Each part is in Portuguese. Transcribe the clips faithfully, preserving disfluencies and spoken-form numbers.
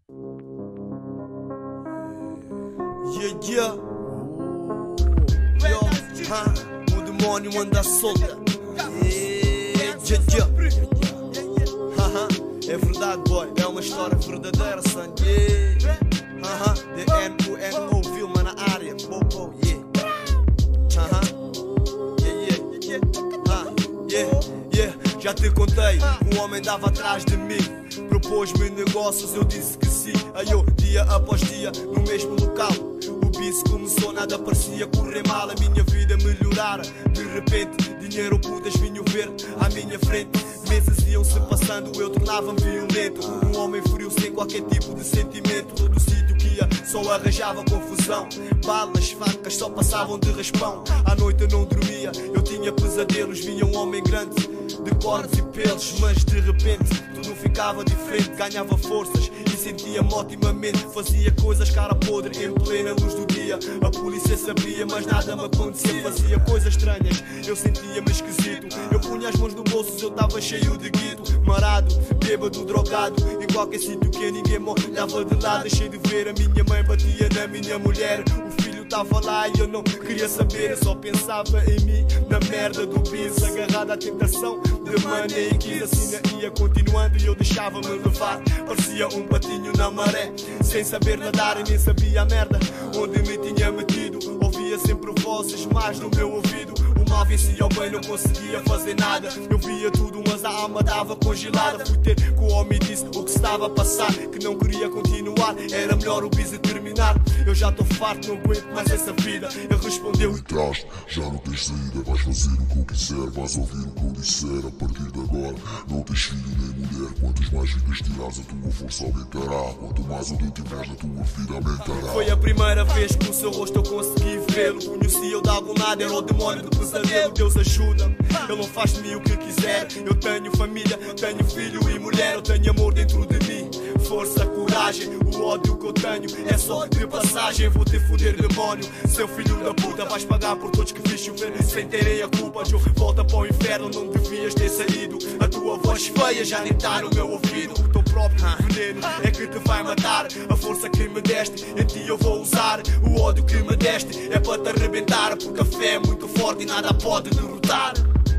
Yeah, yeah. Yo, ha, o demônio anda solta. Yeah, yeah, yeah. Haha, é verdade, boy. É uma história verdadeira, son. Yeah. Haha, D N U N O, Vilma na área. Bobo, yeah. Haha, yeah, yeah, yeah. Ha, yeah, yeah. Já te contei que um homem dava atrás de mim. Propôs-me negócios, eu disse que sim. Aí eu, dia após dia, no mesmo local. O bicho começou, nada parecia correr mal. A minha vida melhorara. De repente, dinheiro, putas, vinho verde à minha frente. Meses iam-se passando, eu tornava-me violento. Um homem frio, sem qualquer tipo de sentimento. Todo sítio que ia, só arranjava confusão. Balas, facas, só passavam de raspão. À noite eu não dormia, eu tinha pesadelos. Vinha um homem grande, de cornos e pelos. Mas de repente, tudo ficava diferente. Ganhava forças e sentia-me otimamente. Fazia coisas cara podre em plena luz do dia. A polícia sabia, mas nada me acontecia. Fazia coisas estranhas, eu sentia-me esquisito. Eu punha as mãos no bolso, eu estava cheio de guito. Marado, bêbado, drogado. Em qualquer sítio que ninguém me olhava de lado. Deixei de ver, a minha mãe batia na minha mulher. O filho estava lá e eu não queria saber. Eu só pensava em mim, na merda do bis. Agarrado à tentação de maneira e quis. Assim ia continuando e eu deixava-me levar. Parecia um patinho na maré, sem saber nadar e nem sabia a merda onde me tinha metido. Ouvia sempre vozes mais no meu ouvido. O mal vencia ao bem, não conseguia fazer nada. Eu via tudo, mas a alma estava congelada. Fui ter com o homem e disse o que estava a passar, que não queria continuar, era melhor o bis terminar. Eu já estou farto, não aguento mais essa vida. Ele respondeu: e traz, já não tens saída. Vais fazer o que eu quiser, vais ouvir o que eu disser. A partir de agora, não tens filho nem mulher. Quantas mais vidas tirares, a tua força aumentará. Quanto mais o Deus tiveres, a tua vida aumentará. Foi a primeira vez que o seu rosto eu consegui vê-lo. Conheci eu de algum lado, era o demônio do pesadelo. Deus ajuda, ele não faz de mim o que quiser. Eu tenho família, tenho filho e mulher. Eu tenho amor dentro de mim, força, coragem. O ódio que eu tenho é só de passagem. Vou te foder, demônio, seu filho da puta. Vais pagar por todos que fiz chover sem terem a culpa. Joe, volta para o inferno, não devias ter saído. A tua voz feia já nem está no meu ouvido. O teu próprio veneno é que te vai matar. A força que me deste, em ti eu vou usar. O ódio que me deste é para te arrebentar. Porque a fé é muito forte e nada pode derrotar.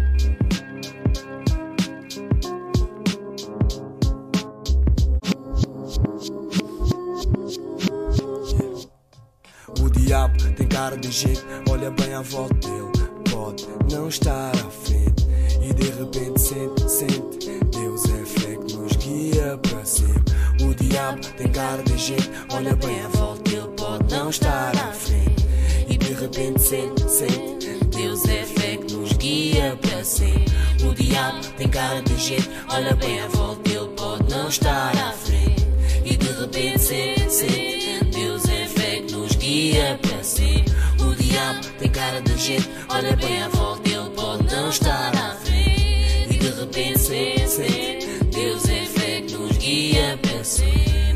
O diabo tem cara de gente, olha bem à volta dele. Pode não estar à frente e de repente sente, sente. Deus é fé que nos guia para sempre. O diabo tem cara de gente, olha bem à volta dele. Pode não estar à frente e de repente sente, sente. Deus é fé que nos guia para sempre. O diabo tem cara de gente, olha bem à volta dele. Pode não estar à frente e de repente sente, sente. Deus é fé que nos guia para sempre. O diabo tem cara de gente, olha bem à volta, ele pode não estar à frente e de repente sente, sente. Deus é fé que nos guia para sempre.